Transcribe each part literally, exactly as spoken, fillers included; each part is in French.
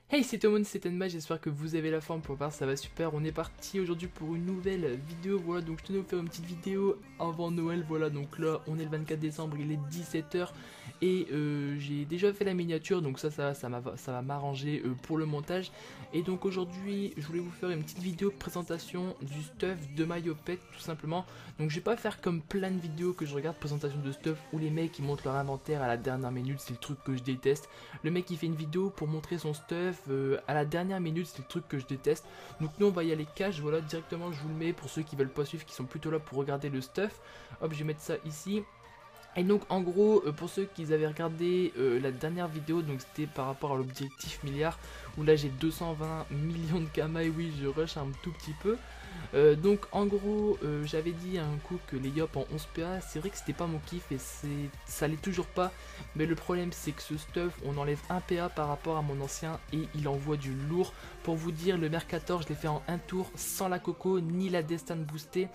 Hey, c'est Tomon, c'est Tenma, j'espère que vous avez la forme pour voir, ça va super. On est parti aujourd'hui pour une nouvelle vidéo, voilà, donc je tenais à vous faire une petite vidéo avant Noël, voilà, donc là on est le vingt-quatre décembre, il est dix-sept heures et euh, j'ai déjà fait la miniature, donc ça, ça, ça, ça va m'arranger euh, pour le montage. Et donc aujourd'hui, je voulais vous faire une petite vidéo de présentation du stuff de Myopet, tout simplement. Donc je vais pas faire comme plein de vidéos que je regarde, présentation de stuff, où les mecs ils montrent leur inventaire à la dernière minute, c'est le truc que je déteste. Le mec il fait une vidéo pour montrer son stuff euh, à la dernière minute, c'est le truc que je déteste. Donc nous on va y aller cash, voilà, directement je vous le mets pour ceux qui veulent pas suivre, qui sont plutôt là pour regarder le stuff. Hop, je vais mettre ça ici. Et donc en gros, euh, pour ceux qui avaient regardé euh, la dernière vidéo, donc c'était par rapport à l'objectif milliard, où là j'ai deux cent vingt millions de kama, et oui je rush un tout petit peu. Euh, donc en gros, euh, j'avais dit à un coup que les Yop en onze P A, c'est vrai que c'était pas mon kiff et ça l'est toujours pas. Mais le problème c'est que ce stuff, on enlève un P A par rapport à mon ancien et il envoie du lourd. Pour vous dire, le Mercator, je l'ai fait en un tour sans la Coco ni la Destin boostée.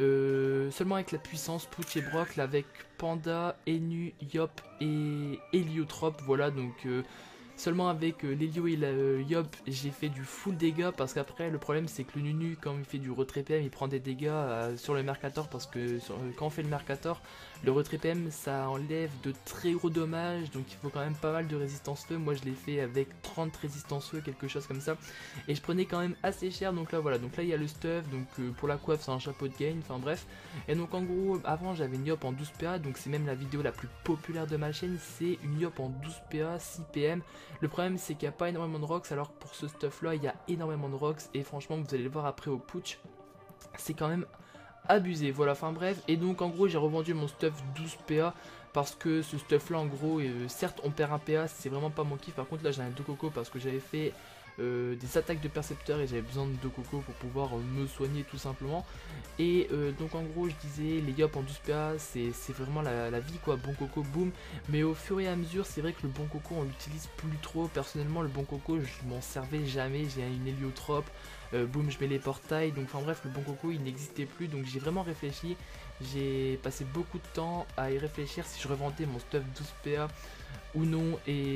Euh, seulement avec la puissance, Pooch et Brock, là, avec Panda, Enu, Yop et Héliotrope, voilà, donc euh, seulement avec euh, l'Helio et la euh, Yop, j'ai fait du full dégâts, parce qu'après le problème c'est que le Nunu, quand il fait du retrait P M, il prend des dégâts euh, sur le Mercator, parce que sur, euh, quand on fait le Mercator, le retrait P M ça enlève de très gros dommages, donc il faut quand même pas mal de résistance feu. Moi je l'ai fait avec trente résistance feu, quelque chose comme ça, et je prenais quand même assez cher. Donc là voilà, donc là il y a le stuff, donc euh, pour la coiffe c'est un chapeau de gain, enfin bref. Et donc en gros, avant j'avais une Yop en douze P A, donc c'est même la vidéo la plus populaire de ma chaîne, c'est une Yop en douze P A, six P M. Le problème c'est qu'il n'y a pas énormément de rocks, alors que pour ce stuff là il y a énormément de rocks, et franchement vous allez le voir après au putsch, c'est quand même abusé, voilà, enfin bref. Et donc en gros j'ai revendu mon stuff douze P A, parce que ce stuff là en gros, euh, certes on perd un P A, c'est vraiment pas mon kiff. Par contre là j'ai un deux coco parce que j'avais fait euh, des attaques de percepteurs et j'avais besoin de deux coco pour pouvoir euh, me soigner tout simplement. Et euh, donc en gros je disais les Yop en douze P A c'est vraiment la, la vie quoi, bon coco boum. Mais au fur et à mesure c'est vrai que le bon coco on l'utilise plus trop. Personnellement le bon coco je m'en servais jamais, j'ai une héliotrope, euh, boum je mets les portails, donc enfin bref le bon coco il n'existait plus. Donc j'ai vraiment réfléchi, j'ai passé beaucoup de temps à y réfléchir si je revendais mon stuff douze P A ou non,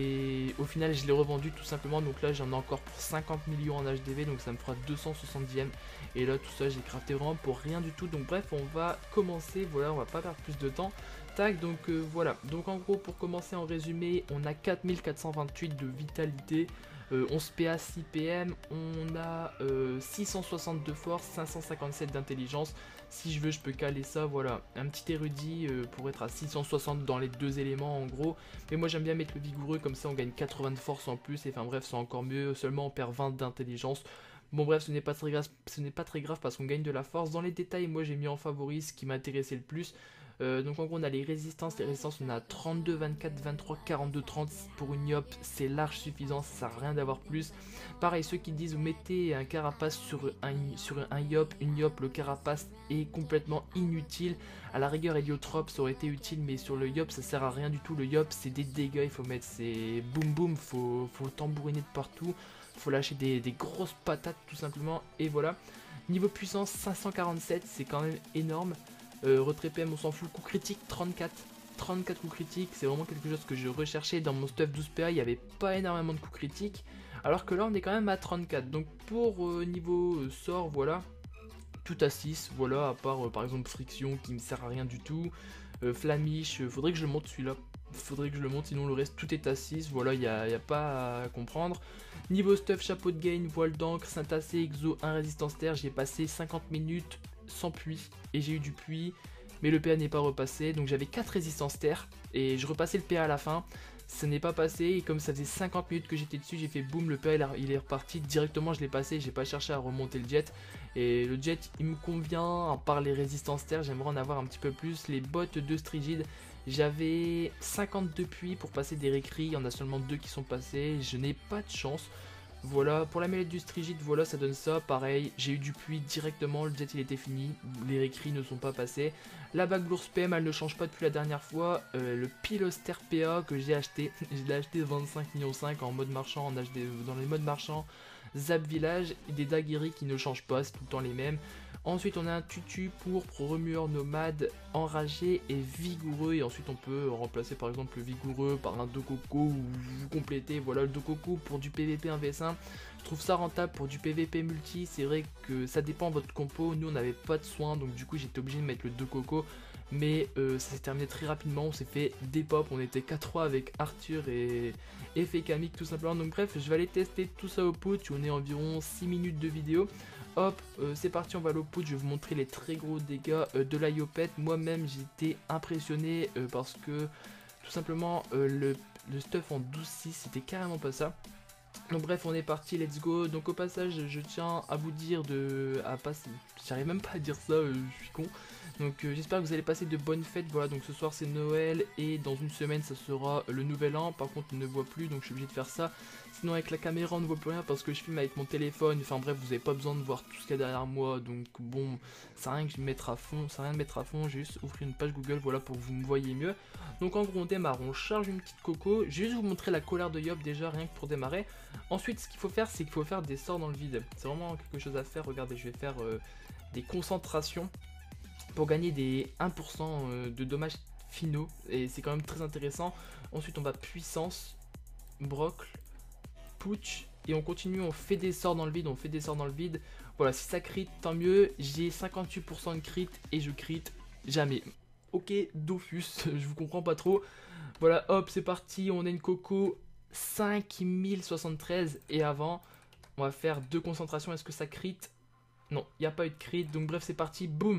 et au final je l'ai revendu tout simplement. Donc là j'en ai encore pour cinquante millions en H D V, donc ça me fera deux cent soixante-dixième, et là tout ça j'ai crafté vraiment pour rien du tout. Donc bref, on va commencer, voilà, on va pas perdre plus de temps. Tac, donc euh, voilà, donc en gros pour commencer, en résumé, on a quatre mille quatre cent vingt-huit de vitalité, euh, onze P A, six P M, on a euh, six cent soixante de force, cinq cent cinquante-sept d'intelligence. Si je veux je peux caler ça, voilà, un petit érudit euh, pour être à six cent soixante dans les deux éléments en gros. Mais moi j'aime bien mettre le vigoureux, comme ça on gagne quatre-vingts de force en plus, et enfin bref c'est encore mieux, seulement on perd vingt d'intelligence. Bon bref, ce n'est pas très grave, ce n'est pas très grave parce qu'on gagne de la force. Dans les détails, moi j'ai mis en favori ce qui m'intéressait le plus. Euh, donc en gros on a les résistances, les résistances on a trente-deux, vingt-quatre, vingt-trois, quarante-deux, trente pour une Yop, c'est large suffisant, ça sert à rien d'avoir plus. Pareil, ceux qui disent vous mettez un carapace sur un, sur un Yop, une Yop, le carapace est complètement inutile. À la rigueur Héliotrope ça aurait été utile, mais sur le Yop ça sert à rien du tout. Le Yop c'est des dégâts, il faut mettre c'est boum boum, faut, faut tambouriner de partout, faut lâcher des, des grosses patates tout simplement, et voilà. Niveau puissance cinq cent quarante-sept, c'est quand même énorme. Euh, retrait P M on s'en fout, coup critique trente-quatre, trente-quatre coups critiques, c'est vraiment quelque chose que je recherchais. Dans mon stuff douze P A il n'y avait pas énormément de coups critiques, alors que là on est quand même à trente-quatre. Donc pour euh, niveau euh, sort, voilà, tout à six, voilà, à part euh, par exemple friction qui me sert à rien du tout, euh, flamiche, euh, faudrait que je monte celui-là, faudrait que je le monte, sinon le reste tout est à six, voilà, il n'y a, y a pas à comprendre. Niveau stuff, chapeau de gain, voile d'encre, synthacé, exo, un résistance terre, j'ai passé cinquante minutes sans puits, et j'ai eu du puits, mais le P A n'est pas repassé, donc j'avais quatre résistances terre, et je repassais le P A à la fin, ça n'est pas passé, et comme ça faisait cinquante minutes que j'étais dessus, j'ai fait boum, le P A il est reparti, directement je l'ai passé, j'ai pas cherché à remonter le jet, et le jet il me convient, à part les résistances terre, j'aimerais en avoir un petit peu plus. Les bottes de Strigid, j'avais cinquante-deux puits pour passer des récrits, il y en a seulement deux qui sont passés, je n'ai pas de chance. Voilà, pour la mêlée du Strigid, voilà, ça donne ça, pareil, j'ai eu du puits directement, le jet il était fini, les récrits ne sont pas passés. La bague lource P M, elle ne change pas depuis la dernière fois. Euh, le Piloster P A que j'ai acheté, je l'ai acheté vingt-cinq millions cinq en mode marchand, en H D, dans les modes marchands, Zap Village, et des daguerris qui ne changent pas, c'est tout le temps les mêmes. Ensuite on a un tutu pourpre, remueur nomade, enragé et vigoureux. Et ensuite on peut remplacer par exemple le vigoureux par un Dokoko ou vous complétez. Voilà, le Dokoko pour du P V P un v un. Je trouve ça rentable pour du P V P multi. C'est vrai que ça dépend de votre compo. Nous on n'avait pas de soins, donc du coup j'étais obligé de mettre le Dokoko. Mais euh, ça s'est terminé très rapidement, on s'est fait des pop, on était quatre trois avec Arthur et, et Fekamic tout simplement. Donc bref, je vais aller tester tout ça au putsch, on est environ six minutes de vidéo. Hop, euh, c'est parti, on va aller au putsch, je vais vous montrer les très gros dégâts euh, de la Yopet. Moi-même j'étais impressionné euh, parce que tout simplement euh, le, le stuff en douze six c'était carrément pas ça. Donc bref, on est parti, let's go. Donc au passage, je tiens à vous dire de... à passer... J'arrive même pas à dire ça, euh, je suis con. Donc euh, j'espère que vous allez passer de bonnes fêtes. Voilà, donc ce soir c'est Noël et dans une semaine ça sera le nouvel an. Par contre on ne voit plus, donc je suis obligé de faire ça. Sinon avec la caméra on ne voit plus rien parce que je filme avec mon téléphone. Enfin bref, vous n'avez pas besoin de voir tout ce qu'il y a derrière moi. Donc bon, ça n'a rien que je mettre à fond, ça rien de mettre à fond. J'ai juste ouvrir une page Google, voilà, pour que vous me voyez mieux. Donc en gros on démarre, on charge une petite coco. Je vais juste vous montrer la colère de Yop déjà, rien que pour démarrer. Ensuite ce qu'il faut faire, c'est qu'il faut faire des sorts dans le vide. C'est vraiment quelque chose à faire. Regardez, je vais faire euh, des concentrations pour gagner des un pour cent de dommages finaux, et c'est quand même très intéressant. Ensuite on va puissance, brocle, putsch, et on continue, on fait des sorts dans le vide, on fait des sorts dans le vide. Voilà, si ça crit, tant mieux. J'ai cinquante-huit pour cent de crit et je crit jamais. Ok, Dofus, je vous comprends pas trop. Voilà, hop, c'est parti, on a une coco cinq mille soixante-treize, et avant, on va faire deux concentrations. Est-ce que ça crit? Non, il n'y a pas eu de crit, donc bref, c'est parti, boum.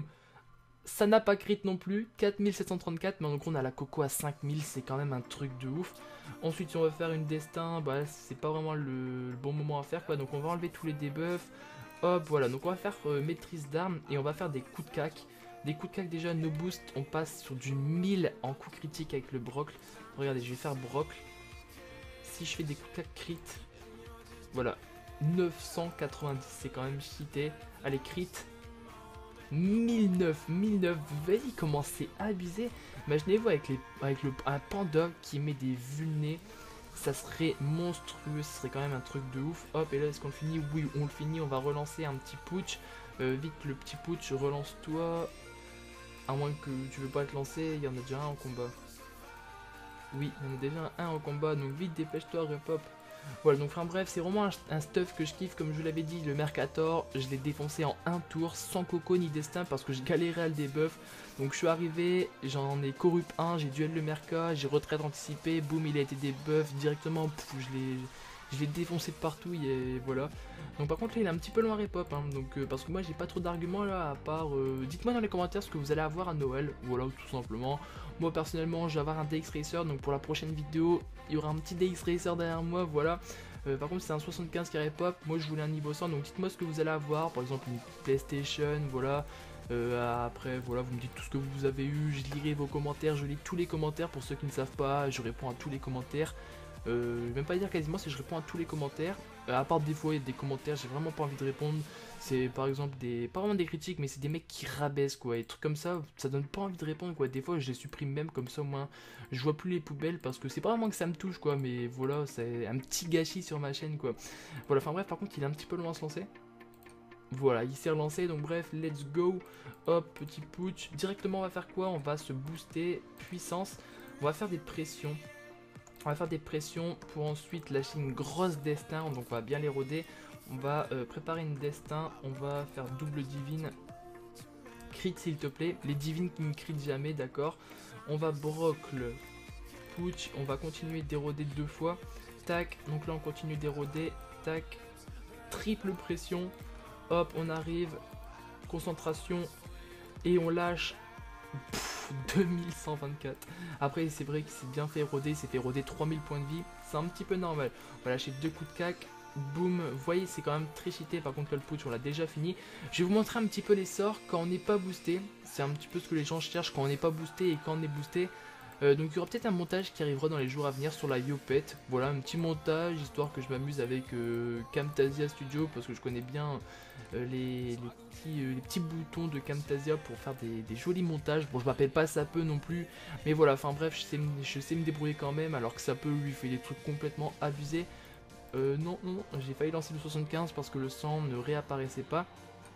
Ça n'a pas crit non plus, quatre mille sept cent trente-quatre, mais donc on a la coco à cinq mille, c'est quand même un truc de ouf. Ensuite si on va faire une destin, bah c'est pas vraiment le, le bon moment à faire quoi, donc on va enlever tous les debuffs. Hop, voilà, donc on va faire euh, maîtrise d'armes et on va faire des coups de cac. Des coups de cac déjà, no boost, on passe sur du mille en coups critiques avec le brocle. Regardez, je vais faire brocle. Si je fais des coups de cac crit, voilà, neuf cent quatre-vingt-dix, c'est quand même cheaté. Allez, crit. mille neuf, mille neuf, vas-y, comment c'est abusé. Imaginez-vous avec, les, avec le, un panda qui met des vulnés, ça serait monstrueux, ce serait quand même un truc de ouf. Hop, et là est-ce qu'on le finit? Oui, on le finit, on va relancer un petit putsch. Euh, vite le petit putsch, relance-toi. À moins que tu veux pas te lancer, il y en a déjà un en combat. Oui, il y en a déjà un en combat, donc vite dépêche-toi, repop. Voilà, donc enfin bref, c'est vraiment un, un stuff que je kiffe. Comme je vous l'avais dit, le Mercator, je l'ai défoncé en un tour, sans coco ni destin, parce que je galérais à le débuff. Donc je suis arrivé, j'en ai corrupt un, j'ai duel le Merca, j'ai retraite anticipée, boum, il a été débuff directement, pff, je l'ai je l'ai défoncé de partout, et voilà. Donc par contre là il est un petit peu loin repop, hein, donc euh, parce que moi j'ai pas trop d'arguments là, à part euh, dites-moi dans les commentaires ce que vous allez avoir à Noël, voilà, tout simplement. Moi personnellement je vais avoir un D X Racer, donc pour la prochaine vidéo il y aura un petit D X Racer derrière moi, voilà. Euh, par contre c'est un soixante-quinze qui repop, moi je voulais un niveau cent, donc dites-moi ce que vous allez avoir, par exemple une PlayStation, voilà. Euh, après voilà, vous me dites tout ce que vous avez eu, je lirai vos commentaires, je lis tous les commentaires pour ceux qui ne savent pas, je réponds à tous les commentaires. Euh, je vais même pas dire quasiment si je réponds à tous les commentaires, euh, à part des fois il y a des commentaires j'ai vraiment pas envie de répondre, c'est par exemple des, pas vraiment des critiques mais c'est des mecs qui rabaissent quoi, des trucs comme ça, ça donne pas envie de répondre quoi, des fois je les supprime même comme ça au moins, je vois plus les poubelles parce que c'est pas vraiment que ça me touche quoi, mais voilà c'est un petit gâchis sur ma chaîne quoi, voilà, enfin bref par contre il est un petit peu loin à se lancer. Voilà, il s'est relancé, donc bref, let's go. Hop, petit putsch. Directement, on va faire quoi? On va se booster, puissance. On va faire des pressions. On va faire des pressions pour ensuite lâcher une grosse destin. Donc on va bien l'éroder. On va euh, préparer une destin. On va faire double divine. Crit s'il te plaît. Les divines qui ne crit jamais, d'accord. On va brocle, putsch. On va continuer d'éroder deux fois. Tac, donc là on continue d'éroder. Tac, triple pression. Hop, on arrive, concentration, et on lâche pff, deux mille cent vingt-quatre. Après, c'est vrai qu'il s'est bien fait éroder, il s'est fait éroder trois mille points de vie, c'est un petit peu normal. On va lâcher deux coups de cac, boum, vous voyez, c'est quand même très cheaté. Par contre, là, le putsch, on l'a déjà fini. Je vais vous montrer un petit peu les sorts quand on n'est pas boosté. C'est un petit peu ce que les gens cherchent quand on n'est pas boosté et quand on est boosté. Euh, donc il y aura peut-être un montage qui arrivera dans les jours à venir sur la Yopet. Voilà, un petit montage histoire que je m'amuse avec euh, Camtasia Studio parce que je connais bien euh, les, les, petits, euh, les petits boutons de Camtasia pour faire des, des jolis montages. Bon, je m'appelle pas Sapeux non plus, mais voilà, enfin bref, je sais, je sais me débrouiller quand même, alors que Sapeux lui fait des trucs complètement abusés. Euh, non, non, non, j'ai failli lancer le soixante-quinze parce que le sang ne réapparaissait pas.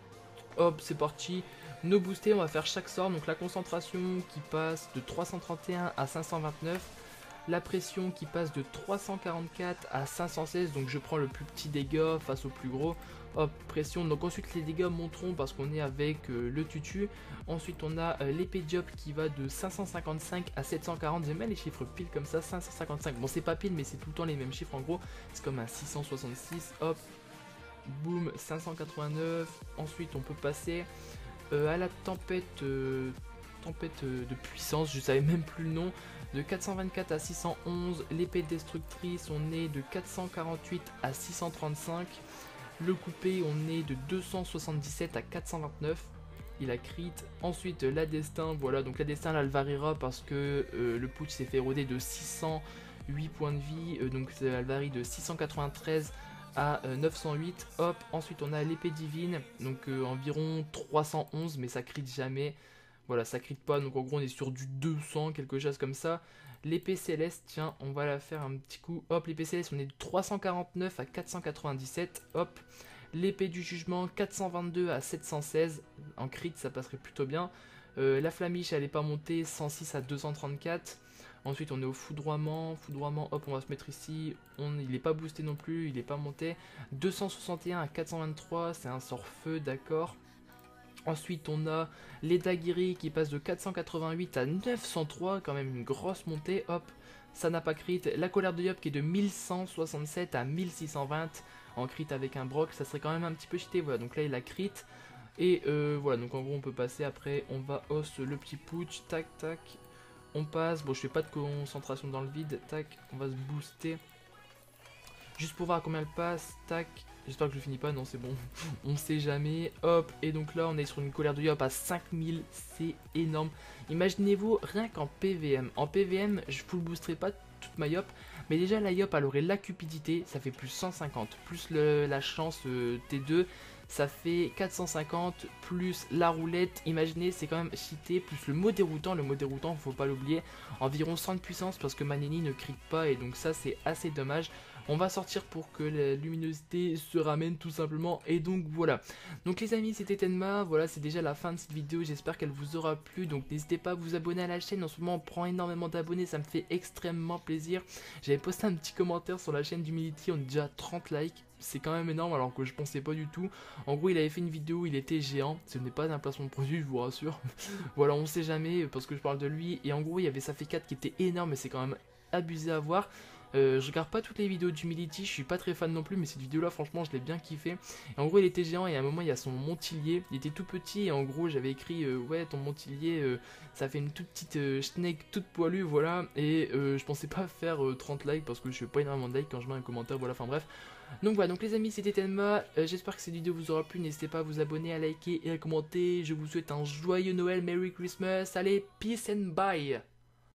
hop c'est parti. Nos boostés, on va faire chaque sort, donc la concentration qui passe de trois cent trente et un à cinq cent vingt-neuf, la pression qui passe de trois cent quarante-quatre à cinq cent seize, donc je prends le plus petit dégât face au plus gros, hop pression, donc ensuite les dégâts monteront parce qu'on est avec euh, le tutu, ensuite on a euh, l'épée diop qui va de cinq cent cinquante-cinq à sept cent quarante, j'aime bien les chiffres pile comme ça, cinq cent cinquante-cinq, bon c'est pas pile mais c'est tout le temps les mêmes chiffres en gros, c'est comme un six cent soixante-six, hop, boum, cinq cent quatre-vingt-neuf, ensuite on peut passer Euh, à la tempête, euh, tempête euh, de puissance, je savais même plus le nom, de quatre cent vingt-quatre à six cent onze, l'épée destructrice, on est de quatre cent quarante-huit à six cent trente-cinq, le coupé, on est de deux cent soixante-dix-sept à quatre cent vingt-neuf, il a crit, ensuite la destin, voilà, donc la destin là, elle variera parce que euh, le putsch s'est fait éroder de six cent huit points de vie, euh, donc elle varie de six cent quatre-vingt-treize à euh, neuf cent huit, hop, ensuite on a l'épée divine, donc euh, environ trois cent onze, mais ça crit jamais, voilà, ça crit pas, donc en gros on est sur du deux cents, quelque chose comme ça. L'épée céleste, tiens, on va la faire un petit coup, hop, l'épée céleste, on est de trois cent quarante-neuf à quatre cent quatre-vingt-dix-sept, hop, l'épée du jugement, quatre cent vingt-deux à sept cent seize, en crit ça passerait plutôt bien, euh, la flamiche elle est pas montée, cent six à deux cent trente-quatre, ensuite on est au foudroiement, foudroiement, hop on va se mettre ici, on, il n'est pas boosté non plus, il n'est pas monté, deux cent soixante et un à quatre cent vingt-trois, c'est un sort feu, d'accord. Ensuite on a les daguerri qui passe de quatre cent quatre-vingt-huit à neuf cent trois, quand même une grosse montée, hop, ça n'a pas crit. La colère de Yop qui est de mille cent soixante-sept à mille six cent vingt, en crit avec un broc, ça serait quand même un petit peu cheaté, voilà, donc là il a crit. Et euh, voilà, donc en gros on peut passer après, on va os le petit putsch, tac tac. On passe, bon je fais pas de concentration dans le vide, tac, on va se booster. Juste pour voir à combien elle passe, tac, j'espère que je finis pas, non c'est bon, on sait jamais, hop, et donc là on est sur une colère de Yop à cinq mille, c'est énorme. Imaginez-vous rien qu'en P V M, en P V M je full boosterai pas toute ma Yop, mais déjà la Yop elle aurait la cupidité, ça fait plus cent cinquante, plus le, la chance euh, T deux, ça fait quatre cent cinquante, plus la roulette, imaginez c'est quand même cheaté, plus le mot déroutant, le mot déroutant faut pas l'oublier, environ cent de puissance parce que Maneni ne crie pas et donc ça c'est assez dommage. On va sortir pour que la luminosité se ramène tout simplement, et donc voilà. Donc les amis, c'était Tenma, voilà c'est déjà la fin de cette vidéo, j'espère qu'elle vous aura plu, donc n'hésitez pas à vous abonner à la chaîne, en ce moment on prend énormément d'abonnés, ça me fait extrêmement plaisir. J'avais posté un petit commentaire sur la chaîne d'Humility, on est déjà à trente likes, c'est quand même énorme alors que je pensais pas du tout. En gros il avait fait une vidéo, il était géant, ce n'est pas un placement de produit je vous rassure. Voilà, on sait jamais parce que je parle de lui, et en gros il y avait sa F quatre qui était énorme, mais c'est quand même abusé à voir. Euh, je regarde pas toutes les vidéos d'Humility, je suis pas très fan non plus, mais cette vidéo là franchement je l'ai bien kiffé. Et en gros il était géant et à un moment il y a son montillier, il était tout petit et en gros j'avais écrit euh, ouais ton montillier euh, ça fait une toute petite euh, snake toute poilue, voilà. Et euh, je pensais pas faire euh, trente likes parce que je fais pas énormément de likes quand je mets un commentaire, voilà, enfin bref. Donc voilà, donc les amis c'était Tenma, euh, j'espère que cette vidéo vous aura plu, n'hésitez pas à vous abonner, à liker et à commenter. Je vous souhaite un joyeux Noël, Merry Christmas, allez peace and bye.